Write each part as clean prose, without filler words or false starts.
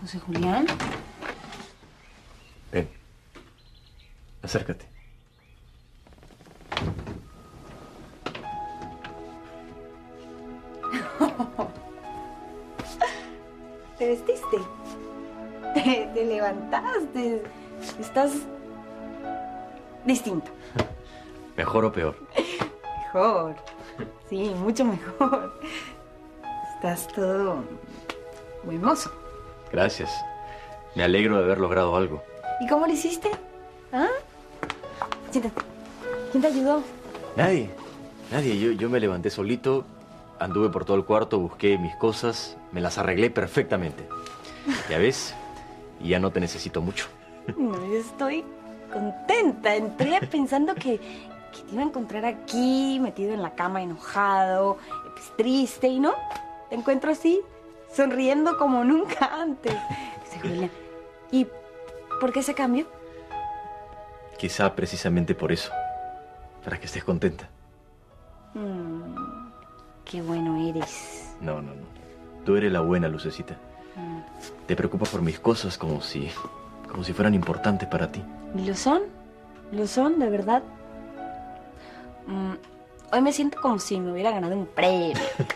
José Julián. Ven, acércate. ¿Te vestiste? ¿Te levantaste? Estás distinto. ¿Mejor o peor? Mejor. Sí, mucho mejor. Estás todo muy hermoso. Gracias. Me alegro de haber logrado algo. ¿Y cómo lo hiciste? ¿Ah? Siéntate. ¿Quién te ayudó? Nadie. Nadie. Yo me levanté solito, anduve por todo el cuarto, busqué mis cosas, me las arreglé perfectamente. Ya ves, ya no te necesito mucho. No, yo estoy contenta. Entré pensando que te iba a encontrar aquí, metido en la cama, enojado, pues, triste, y no. Te encuentro así, sonriendo como nunca antes. José Julián, ¿y por qué ese cambio? Quizá precisamente por eso, para que estés contenta. Qué bueno eres. No. Tú eres la buena, Lucecita. Te preocupas por mis cosas como si fueran importantes para ti. ¿Y lo son? ¿Lo son, de verdad? Hoy me siento como si me hubiera ganado un premio.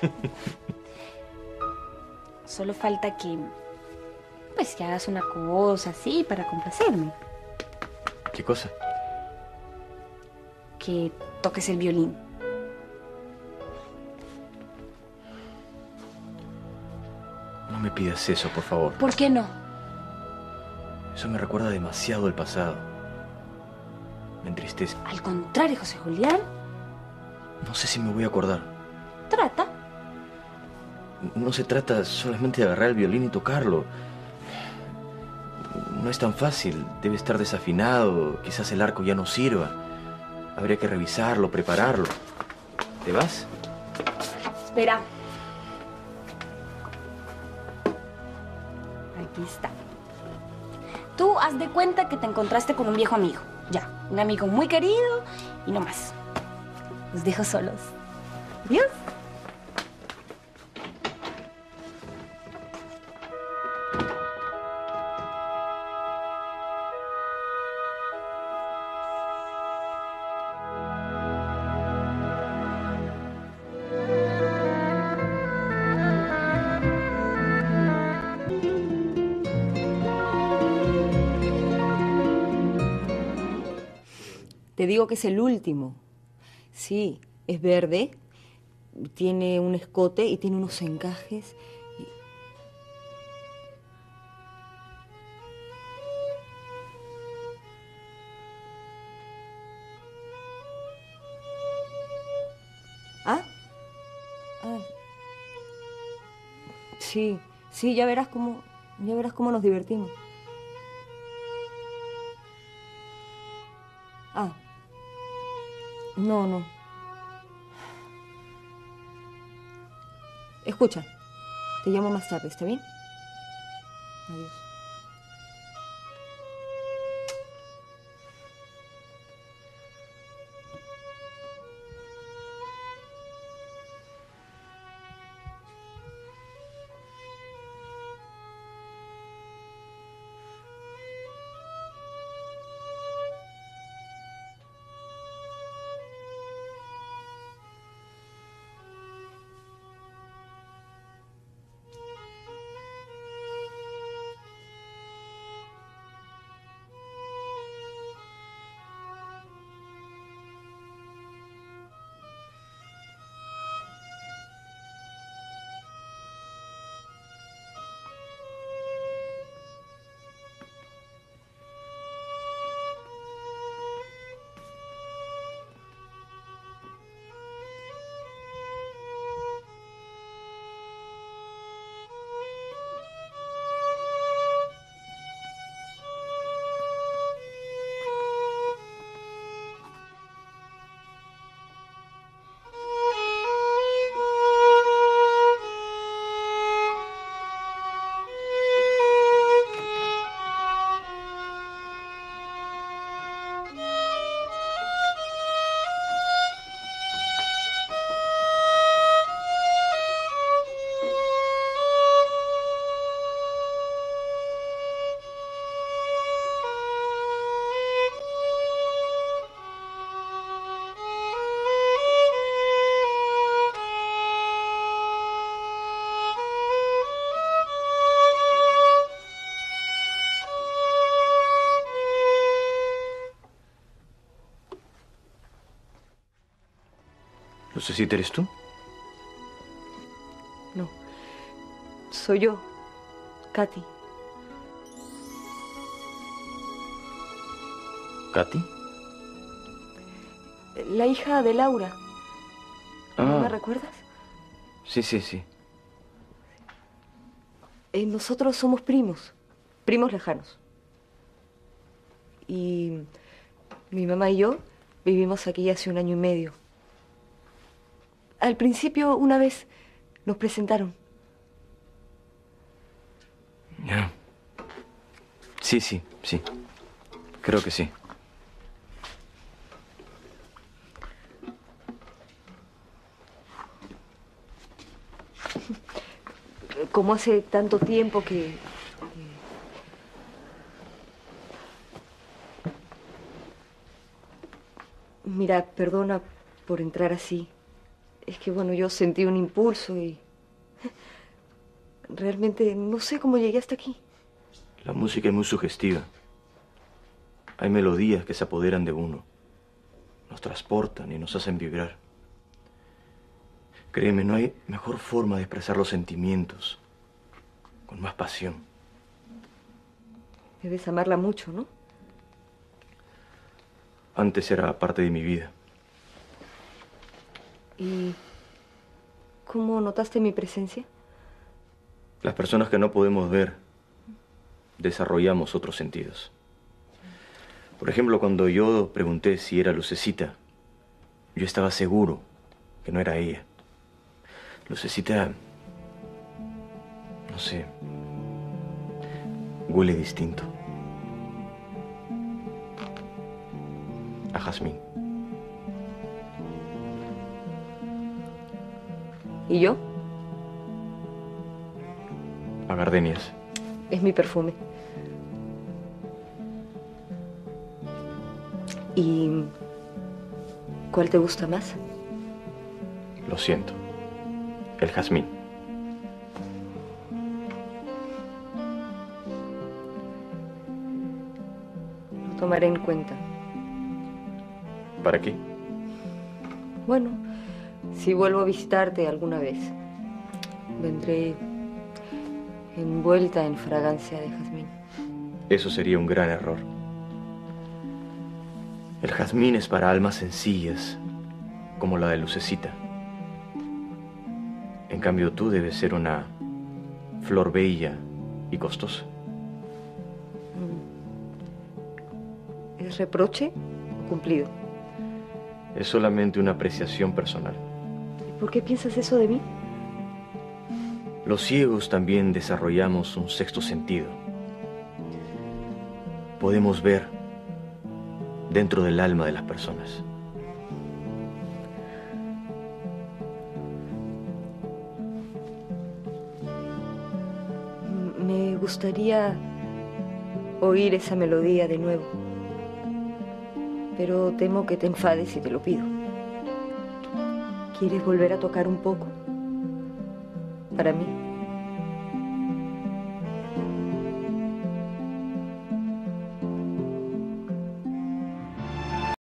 Solo falta que hagas una cosa así para complacerme. ¿Qué cosa? Que toques el violín. No me pidas eso, por favor. ¿Por qué no? Eso me recuerda demasiado el pasado. Me entristece. Al contrario, José Julián. No sé si me voy a acordar. Trata. No se trata solamente de agarrar el violín y tocarlo. No es tan fácil. Debe estar desafinado. Quizás el arco ya no sirva. Habría que revisarlo, prepararlo. ¿Te vas? Espera. Aquí está. Tú haz de cuenta que te encontraste con un viejo amigo. Ya, un amigo muy querido y no más. Los dejo solos. Adiós. Te digo que es el último. Sí, es verde, tiene un escote y tiene unos encajes. ¿Ah? Ah. Sí, ya verás cómo nos divertimos. Ah. No. Escucha, te llamo más tarde, ¿está bien? Adiós. ¿Lucecita eres tú? No. Soy yo, Katy. ¿Katy? La hija de Laura. ¿No Ah. me recuerdas? Sí, sí, sí. Nosotros somos primos lejanos. Y mi mamá y yo vivimos aquí hace 1 año y medio. Al principio, una vez, nos presentaron. Ya. Sí, sí, sí. Creo que sí. Como hace tanto tiempo que... Mira, perdona por entrar así. Es que, bueno, yo sentí un impulso y... Realmente no sé cómo llegué hasta aquí. La música es muy sugestiva. Hay melodías que se apoderan de uno. Nos transportan y nos hacen vibrar. Créeme, no hay mejor forma de expresar los sentimientos con más pasión. Debes amarla mucho, ¿no? Antes era parte de mi vida. ¿Y cómo notaste mi presencia? Las personas que no podemos ver desarrollamos otros sentidos. Por ejemplo, cuando yo pregunté si era Lucecita, yo estaba seguro que no era ella. Lucecita, no sé, huele distinto. A jazmín. ¿Y yo? A gardenias. Es mi perfume. ¿Y cuál te gusta más? Lo siento. El jazmín. Lo tomaré en cuenta. ¿Para qué? Bueno, si vuelvo a visitarte alguna vez, vendré envuelta en fragancia de jazmín. Eso sería un gran error. El jazmín es para almas sencillas, como la de Lucecita. En cambio, tú debes ser una flor bella y costosa. ¿Es reproche o cumplido? Es solamente una apreciación personal. ¿Por qué piensas eso de mí? Los ciegos también desarrollamos un sexto sentido. Podemos ver dentro del alma de las personas. Me gustaría oír esa melodía de nuevo, pero temo que te enfades si te lo pido. ¿Quieres volver a tocar un poco? Para mí.